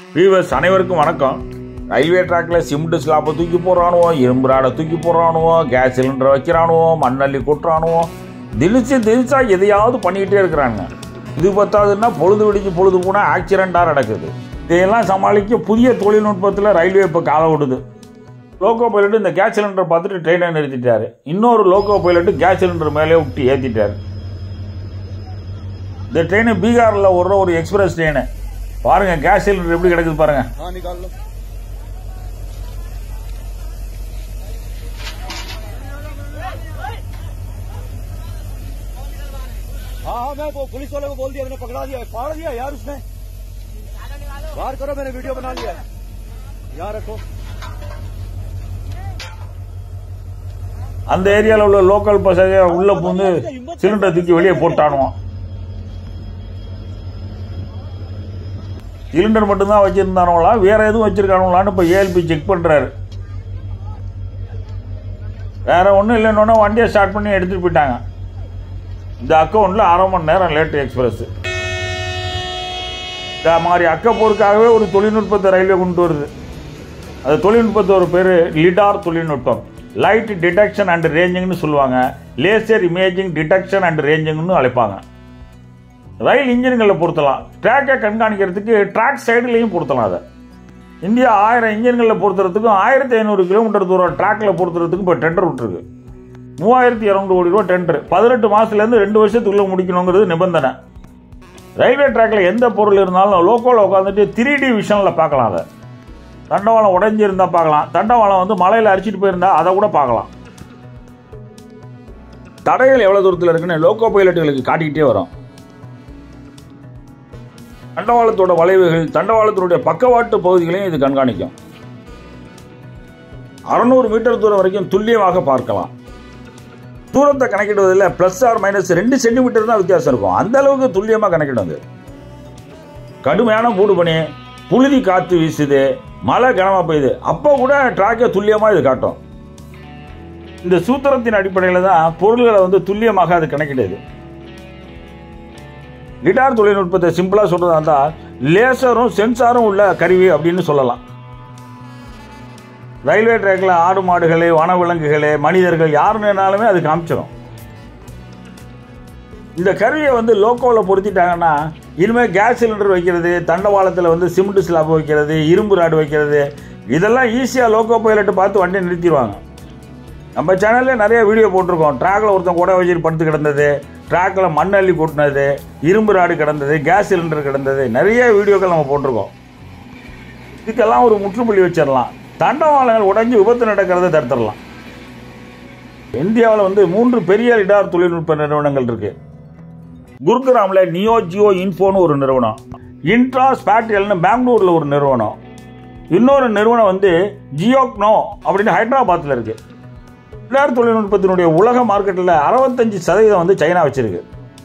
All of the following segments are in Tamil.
வீவர்ஸ் அனைவருக்கும் வணக்கம். ரயில்வே ட்ராக்கில் சிமெண்ட் ஸ்லாப்பை தூக்கி போடுறானுவோம், இரும்பு ராடை தூக்கி போடுறானுவோம், கேஸ் சிலிண்டரை வைக்கிறானுவோம், மண்ணள்ளி கொட்டுறானுவோம், தினிச்சாக எதையாவது பண்ணிக்கிட்டே இருக்கிறாங்க. இது பத்தாதுன்னா பொழுது விடிஞ்சு பொழுது போனால் ஆக்சிடெண்ட்டாக நடக்குது. இதையெல்லாம் சமாளிக்க புதிய தொழில்நுட்பத்தில் ரயில்வே இப்போ காலை விடுது. லோக்கோ பைலட்டு இந்த கேஸ் சிலிண்டரை பார்த்துட்டு ட்ரெயினை நிறுத்திட்டாரு. இன்னொரு லோக்கோ பைலட்டு கேஸ் சிலிண்டர் மேலே விட்டு ஏற்றிட்டார். இந்த ட்ரெயின் பீகாரில் ஒரு எக்ஸ்பிரஸ் ட்ரெயின் பாருங்க, கேஸ் சிலிண்டர் எப்படி கிடக்குது பாருங்க. हाँ मैं वो पुलिस वाले को बोल दिया, मैंने पकड़ा दिया, फाड़ दिया यार उसने। बाहर करो, मैंने वीडियो बना लिया, यहाँ रखो. அந்த ஏரியாவில் உள்ள லோக்கல் பசங்க உள்ள பூந்து சிலிண்டரை தூக்கி வெளியே போட்டானுவோம். சிலிண்டர் மட்டும்தான் வச்சிருந்தானுங்களா, வேற எதுவும் வச்சிருக்கானுங்களான்னு இப்போ ஏஎல்பி செக் பண்றாரு. வேற ஒன்றும் இல்லைன்னு வண்டியை ஸ்டார்ட் பண்ணி எடுத்துட்டு போயிட்டாங்க. இந்த அக்கௌண்ட்ல 1/2 மணி நேரம் லேட் எக்ஸ்பிரஸ். இந்த மாதிரி அக்கப்போருக்காகவே ஒரு தொழில்நுட்பத்தை ரயில்வே கொண்டு வருது. அந்த தொழில்நுட்பத்தோட பேர் லிடார் தொழில்நுட்பம். லைட் டிடெக்ஷன் அண்ட் ரேஞ்சிங்னு சொல்லுவாங்க, லேசர் இமேஜிங் டிடெக்ஷன் அண்ட் ரேஞ்சிங்னு அழைப்பாங்க. ரயில் இன்ஜின்களை பொருத்தலாம், ட்ராக்கை கண்காணிக்கிறதுக்கு ட்ராக் சைடுலையும் பொருத்தலாம். அதை இந்தியா 1000 இன்ஜின்களில் பொருத்துறதுக்கும் 1500 கிலோமீட்டர் தூரம் ட்ராக்கில் பொருத்துறதுக்கும் இப்போ டெண்டர் விட்டுருக்கு. 3200 கோடி ரூபா டெண்டர். 18 மாதத்துலேருந்து 2 வருஷத்துக்குள்ளே முடிக்கணுங்கிறது நிபந்தனை. ரயில்வே ட்ராக்கில் எந்த பொருள் இருந்தாலும் லோக்கோவில் உட்காந்துட்டு 3D விஷனில் பார்க்கலாம். அதை தண்டவாளம் உடஞ்சிருந்தால் பார்க்கலாம், தண்டவாளம் மலையில் அரிச்சிட்டு போயிருந்தா அதை கூட பார்க்கலாம். தடைகள் எவ்வளோ தூரத்தில் இருக்குன்னு லோக்கோ பைலட்டுகளுக்கு காட்டிக்கிட்டே வரும். தண்டவாளத்தோட வளைவுகள், தண்டவாளத்தினுடைய பக்கவாட்டு பகுதிகளையும் இது கண்காணிக்கும். 600 மீட்டர் தூரம் வரைக்கும் துல்லியமாக பார்க்கலாம். தூரத்தை கணக்கிடுவதில் +−2 சென்டிமீட்டர் தான் வித்தியாசம் இருக்கும். அந்த அளவுக்கு துல்லியமாக கணக்கிடுவது. கடுமையான மூடு பனி, புழுதி காற்று வீசுது, மழை கனமாக பெய்யுது, அப்போ கூட ட்ராக்கை துல்லியமாக இது காட்டும். இந்த சூத்திரத்தின் அடிப்படையில் தான் பொருள்களை துல்லியமாக அது கணக்கிடுது. லிடார் தொழில்நுட்பத்தை சிம்பிளாக சொல்றதா இருந்தால் லேசரும் சென்சாரும் உள்ள கருவி அப்படின்னு சொல்லலாம். ரயில்வே ட்ராக்ல ஆடு மாடுகளே, வனவிலங்குகளே, மனிதர்கள் யாருன்னாலுமே அது காமிச்சிடும். இந்த கருவியை லோக்கோவில் பொருத்திட்டாங்கன்னா இனிமேல் கேஸ் சிலிண்டர் வைக்கிறது, தண்டவாளத்தில் சிமெண்ட் ஸ்லாப் வைக்கிறது, இரும்பு ராடு வைக்கிறது, இதெல்லாம் ஈஸியாக லோக்கோ பைலட்டை பார்த்து வண்டியை நிறுத்திடுவாங்க. நம்ம சேனலில் நிறைய வீடியோ போட்டிருக்கோம். ட்ராக்கில் ஒருத்தன் கூட வச்சுட்டு படுத்து கிடந்தது, ட்ராக்கில் மண் அள்ளி கொட்டினது, இரும்பு ராடு கிடந்தது, கேஸ் சிலிண்டர் கிடந்தது, நிறைய வீடியோக்கள் நம்ம போட்டிருக்கோம். இதுக்கெல்லாம் ஒரு முற்றுப்புள்ளி வச்சிடலாம். தண்டவாளங்கள் உடைஞ்சு விபத்து நடக்கிறத தடுத்துடலாம். இந்தியாவில் 3 பெரிய லிடார் தொழில்நுட்ப நிறுவனங்கள் இருக்கு. குருகிராமில் நியோஜியோ இன்ஃபோன்னு ஒரு நிறுவனம், இன்ட்ரா ஸ்பேட்டியல்னு பெங்களூரில் ஒரு நிறுவனம், இன்னொரு நிறுவனம் ஜியோக்னோ அப்படின்னு ஹைதராபாத்தில் இருக்கு. லிடார் தொழில்நுட்பத்தினுடைய உலக மார்க்கெட்டில் 65% சைனா வச்சிருக்கு.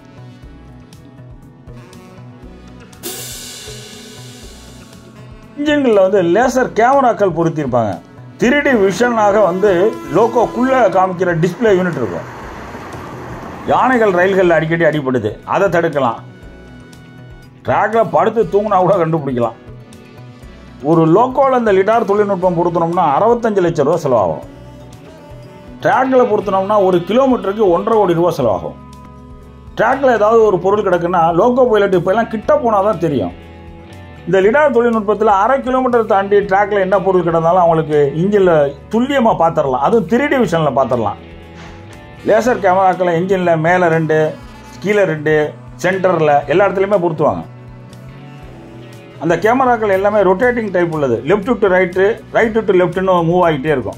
இன்ஜின்களில் லேசர் கேமராக்கள் பொருத்திருப்பாங்க. 3D விஷனாக லோக்கோக்குள்ள காமிக்கிற டிஸ்பிளே யூனிட் இருக்கும். யானைகள் ரயில்களில் அடிக்கடி அடிபடுது, அதை தடுக்கலாம். ட்ராக்ல படுத்து தூங்கினா கூட கண்டுபிடிக்கலாம். ஒரு லோக்கோவில் இந்த லிடார் தொழில்நுட்பம் பொருத்தணும்னா 65 லட்சம் ரூபா செலவாகும். ட்ராக்கில் பொருத்தினோம்னா 1 கிலோமீட்டருக்கு 1.5 கோடி ரூபா செலவாகும். ட்ராக்கில் ஏதாவது ஒரு பொருள் கிடக்குன்னா லோக்கோ பைலட் இப்போ எல்லாம் கிட்ட போனால் தான் தெரியும். இந்த லிடார் தொழில்நுட்பத்தில் 1/2 கிலோமீட்டர் தாண்டி ட்ராக்கில் என்ன பொருள் கிடந்தாலும் அவங்களுக்கு இன்ஜினில் துல்லியமாக பார்த்துடலாம். அதுவும் 3D விஷனில் பார்த்துடலாம். லேசர் கேமராக்களை இன்ஜினில் மேலே 2, கீழே 2, சென்டரில் எல்லா இடத்துலையுமே பொருத்துவாங்க. அந்த கேமராக்கள் எல்லாமே ரொட்டேட்டிங் டைப் உள்ளது. Left to right, right to லெஃப்ட்னு மூவ் ஆகிட்டே இருக்கும்.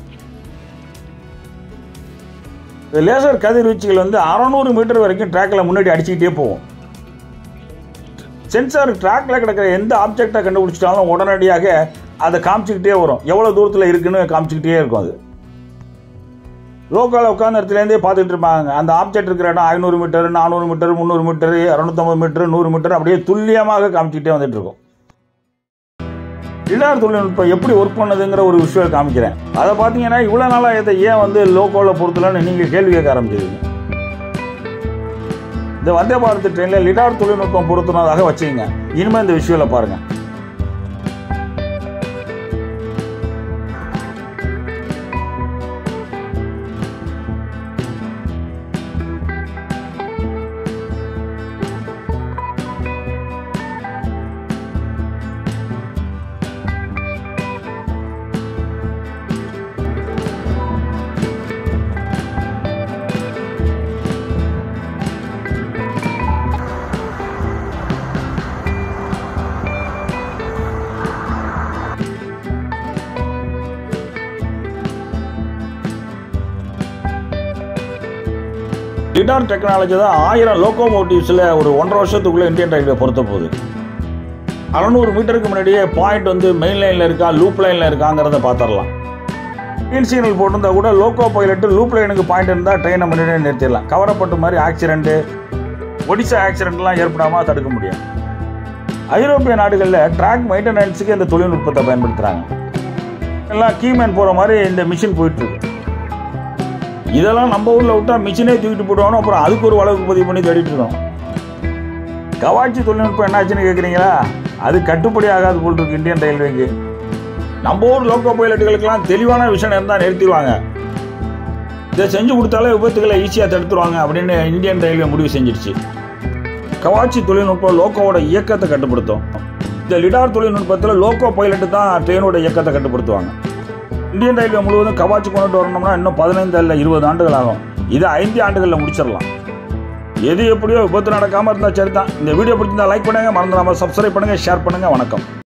லேசர் கதிர்வீச்சுகள் 600 மீட்டர் வரைக்கும் ட்ராக்கில் முன்னாடி அடிச்சுக்கிட்டே போகும். சென்சார் ட்ராக்கில் கிடக்கிற எந்த ஆப்ஜெக்டை கண்டுபிடிச்சிட்டாலும் உடனடியாக அதை காமிச்சிக்கிட்டே வரும். எவ்வளோ தூரத்தில் இருக்குன்னு காமிச்சிக்கிட்டே இருக்கும். அது லோக்கலில் உட்கார்ந்த இடத்துலேருந்தே பார்த்துட்டு இருப்பாங்க. அந்த ஆப்ஜெக்ட் இருக்கிற இடம் 500 metre, 400 metre, 300 metre, 250 metre, 100 metre அப்படியே துல்லியமாக காமிச்சிக்கிட்டே வந்துட்டு இருக்கும். லிடார் தொழில்நுட்பம் எப்படி ஒர்க் பண்ணுதுங்கிற ஒரு விஷயம் காமிக்கிறேன். அதை பார்த்தீங்கன்னா இவ்வளோ நாளாக இதை ஏன் லோக்கோவில் பொறுத்தலன்னு நீங்கள் கேள்வி கேட்க ஆரம்பிச்சிருக்கீங்க. இந்த வந்தே பாரத் ட்ரெயினில் லிடார் தொழில்நுட்பம் பொருத்தினதாக வச்சுக்கோங்க. இனிமேல் இந்த விஷயம் பாருங்கள். லிடார் டெக்னாலஜி தான் 1000 லோகோமோட்டிவ்ஸில் ஒரு 1.5 வருஷத்துக்குள்ளே இந்தியன் ரயில்வே பொறுத்த போகுது. 600 மீட்டருக்கு முன்னாடியே பாயிண்ட் வந்து மெயின் லைனில் இருக்கா லூப் லைனில் இருக்காங்கிறத பார்த்துடலாம். க்ரீன் சிக்னல் போட்டிருந்தா கூட லோக்கோ பைலட்டு லூப் லைனுக்கு பாயிண்ட் இருந்தால் ட்ரெயினை முன்னாடியே நிறுத்திடலாம். கவரப்பட்டு மாதிரி ஆக்சிடென்ட்டு ஒடிசா ஆக்சிடென்ட்லாம் ஏற்படாமல் தடுக்க முடியும். ஐரோப்பிய நாடுகளில் ட்ராக் மெயின்டெனன்ஸுக்கு இந்த தொழில்நுட்பத்தை பயன்படுத்துகிறாங்க. எல்லாம் கீமேன் போகிற மாதிரி இந்த மிஷின் போயிட்டுருக்கு. இதெல்லாம் நம்ம ஊரில் விட்டால் மிஷினே தூக்கிட்டு போடுவானோ, அப்புறம் அதுக்கு ஒரு வழக்கு பதிவு பண்ணி தேடிட்டு இருக்கோம். கவாச்சி தொழில்நுட்பம் என்னாச்சுன்னு கேட்குறீங்களா? அது கட்டுப்படி ஆகாது போல் இருக்கு இந்தியன் ரயில்வேக்கு. நம்ம ஊர் லோக்கோ பைலட்டுகளுக்கெல்லாம் தெளிவான விஷயம் இருந்தால் நிறுத்திடுவாங்க. இதை செஞ்சு கொடுத்தாலே விபத்துக்களை ஈஸியாக தடுத்துருவாங்க அப்படின்னு இந்தியன் ரயில்வே முடிவு செஞ்சிடுச்சு. கவாச்சி தொழில்நுட்பம் லோக்கோவோட இயக்கத்தை கட்டுப்படுத்தும். இந்த லிடார் தொழில்நுட்பத்தில் லோக்கோ பைலட்டு தான் ட்ரெயினோட இயக்கத்தை கட்டுப்படுத்துவாங்க. இந்தியன் ரயில்வே முழுவதும் கவாச்சி கொண்டுட்டு வரணும்னா இன்னும் 15 இல்லை 20 ஆண்டுகள் ஆகும். இதை 5 ஆண்டுகளில் முடிச்சிடலாம். எது எப்படியோ விபத்து நடக்காமல் இருந்தால் சரி தான். இந்த வீடியோ பிடிச்சிருந்தா லைக் பண்ணுங்கள், மறந்துடாமல் சப்ஸ்கிரைப் பண்ணுங்கள், ஷேர் பண்ணுங்கள். வணக்கம்.